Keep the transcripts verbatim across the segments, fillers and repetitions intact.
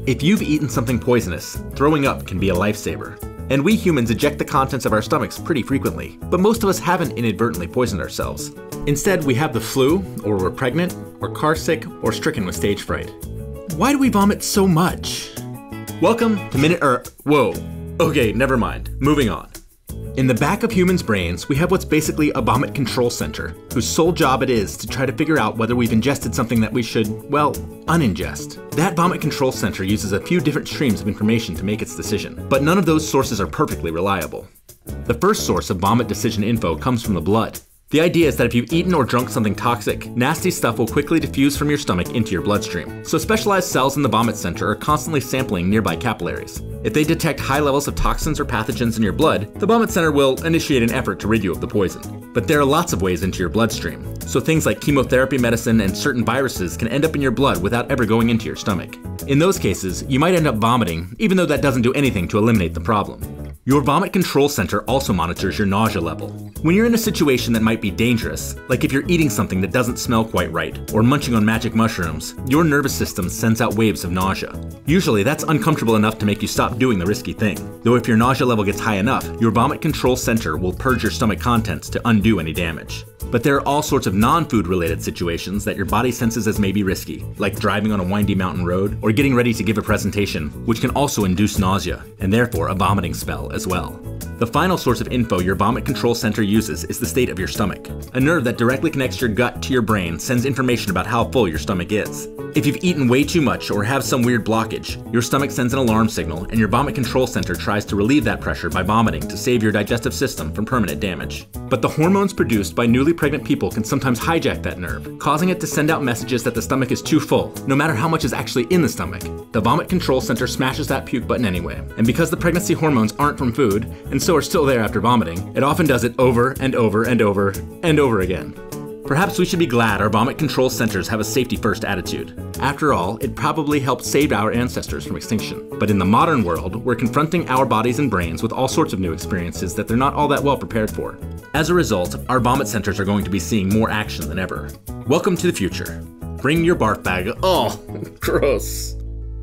If you've eaten something poisonous, throwing up can be a lifesaver. And we humans eject the contents of our stomachs pretty frequently, but most of us haven't inadvertently poisoned ourselves. Instead, we have the flu, or we're pregnant, or car sick, or stricken with stage fright. Why do we vomit so much? Welcome to MinuteEarth. Whoa. Okay, never mind. Moving on. In the back of humans' brains, we have what's basically a vomit control center, whose sole job it is to try to figure out whether we've ingested something that we should, well, uningest. That vomit control center uses a few different streams of information to make its decision, but none of those sources are perfectly reliable. The first source of vomit decision info comes from the blood. The idea is that if you've eaten or drunk something toxic, nasty stuff will quickly diffuse from your stomach into your bloodstream. So specialized cells in the vomit center are constantly sampling nearby capillaries. If they detect high levels of toxins or pathogens in your blood, the vomit center will initiate an effort to rid you of the poison. But there are lots of ways into your bloodstream. So things like chemotherapy medicine and certain viruses can end up in your blood without ever going into your stomach. In those cases, you might end up vomiting, even though that doesn't do anything to eliminate the problem. Your vomit control center also monitors your nausea level. When you're in a situation that might be dangerous, like if you're eating something that doesn't smell quite right, or munching on magic mushrooms, your nervous system sends out waves of nausea. Usually that's uncomfortable enough to make you stop doing the risky thing, though if your nausea level gets high enough, your vomit control center will purge your stomach contents to undo any damage. But there are all sorts of non-food related situations that your body senses as maybe risky, like driving on a windy mountain road or getting ready to give a presentation, which can also induce nausea, and therefore a vomiting spell as well. The final source of info your vomit control center uses is the state of your stomach. A nerve that directly connects your gut to your brain sends information about how full your stomach is. If you've eaten way too much or have some weird blockage, your stomach sends an alarm signal and your vomit control center tries to relieve that pressure by vomiting to save your digestive system from permanent damage. But the hormones produced by newly pregnant people can sometimes hijack that nerve, causing it to send out messages that the stomach is too full, no matter how much is actually in the stomach. The vomit control center smashes that puke button anyway, and because the pregnancy hormones aren't from food, and so are still there after vomiting, it often does it over and over and over and over again. Perhaps we should be glad our vomit control centers have a safety-first attitude. After all, it probably helped save our ancestors from extinction. But in the modern world, we're confronting our bodies and brains with all sorts of new experiences that they're not all that well prepared for. As a result, our vomit centers are going to be seeing more action than ever. Welcome to the future. Bring your barf bag. Oh, gross.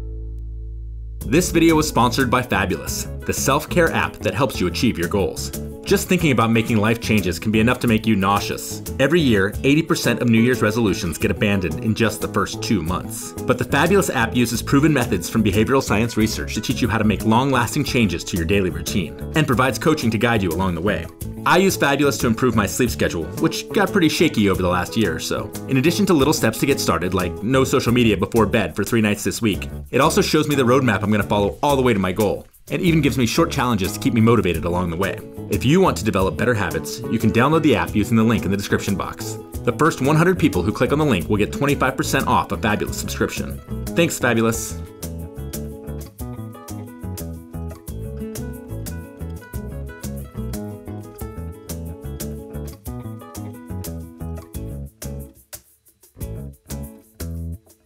This video was sponsored by Fabulous, the self-care app that helps you achieve your goals. Just thinking about making life changes can be enough to make you nauseous. Every year, eighty percent of New Year's resolutions get abandoned in just the first two months. But the Fabulous app uses proven methods from behavioral science research to teach you how to make long-lasting changes to your daily routine, and provides coaching to guide you along the way. I use Fabulous to improve my sleep schedule, which got pretty shaky over the last year or so. In addition to little steps to get started, like no social media before bed for three nights this week, it also shows me the roadmap I'm going to follow all the way to my goal. And even gives me short challenges to keep me motivated along the way. If you want to develop better habits, you can download the app using the link in the description box. The first one hundred people who click on the link will get twenty-five percent off a Fabulous subscription. Thanks, Fabulous.